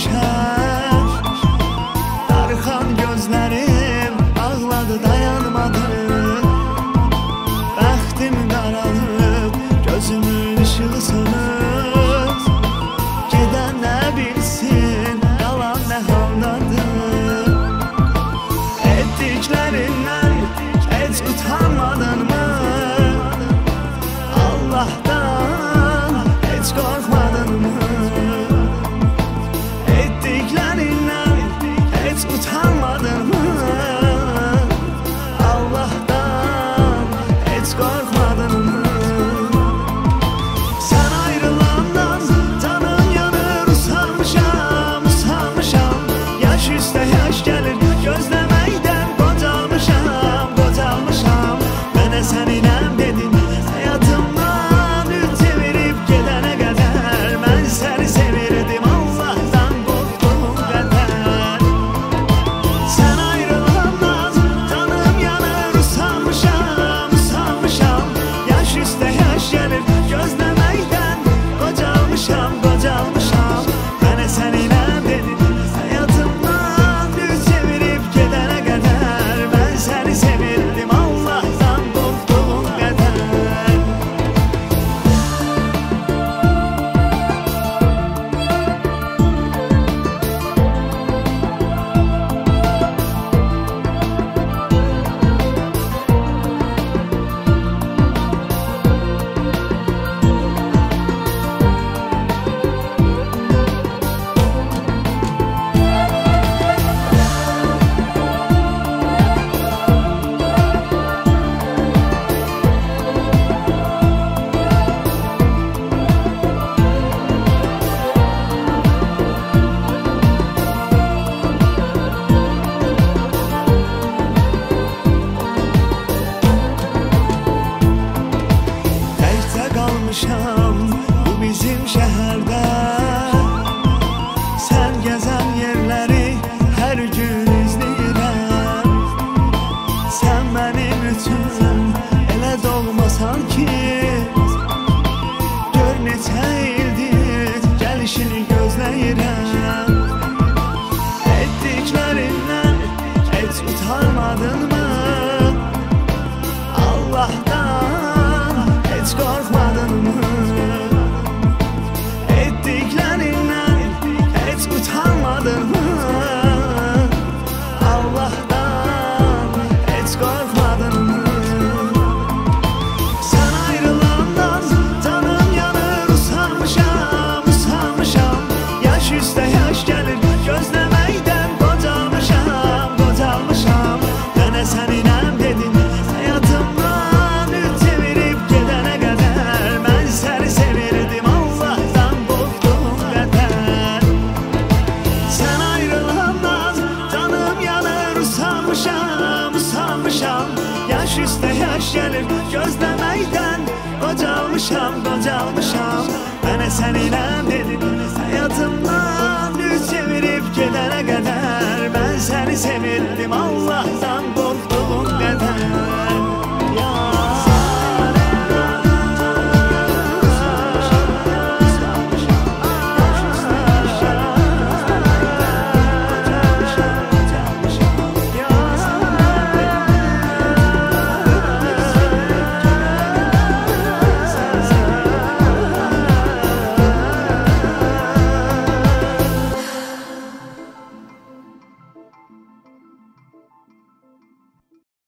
düşər. Darxan gözlərim ağladı, dayanmadı. Bəxtim qaralıb, gözümün ışığı sönür. Gedən nə bilsin, qalan nə haldadır. Etdiklərindən heç utanmadınmı? Allah'tan heç qorxmadınmı? Etdiklərindən heç utanmadınmı? Allah'tan heç qorxmadınmı? Sən ayrılandan canım yanır, usanmışam, usanmışam. Yaş üstə yaş gəlir, gözləməkdən qocalmışam, qocalmışam. Mənə səninəm dedin, həyatımdan üç çevirib gedənə qədər. Mən səni sevirdim, Allah'tan qorxduğum qədər. Sən ayrılandan canım yanır, usanmışam, usanmışam. Yaş üstə yaş gəlir, gözləməkdən qocalmışam, qocalmışam. Mənə səninəm dedin, həyatımdan üç çevirib gedənə qədər. Mən səni sevirdim, Allah'tan qorxduğum qədər. Təkcə qalmışam bu bizim şəhərdə. Sən gəzən yerləri hər gün izləyirəm. Sən mənim üçün elə doğmasan ki, gör neçə ildir gəlişini gözləyirəm. Etdiklərindən heç utanmadınmı? Allah'tan heç qorxmadınmı? Etdiklərindən heç utanmadınmı? Allah'tan heç qorxmadınmı? Sən ayrılandan canım yanır, usanmışam, usanmışam. Yaş üstə yaş gəlir, gözləməkdən qocalmışam, qocalmışam. Mənə səninəm dedin, həyatımdan üç çevirib gedənə qədər. Mən səni sevirdim, Allah'tan qorxduğum qədər. Sən ayrılandan canım yanır, usanmışam, usanmışam. Yaş üstə yaş gəlir, gözləməkdən qocalmışam, qocalmışam. Mənə səninəm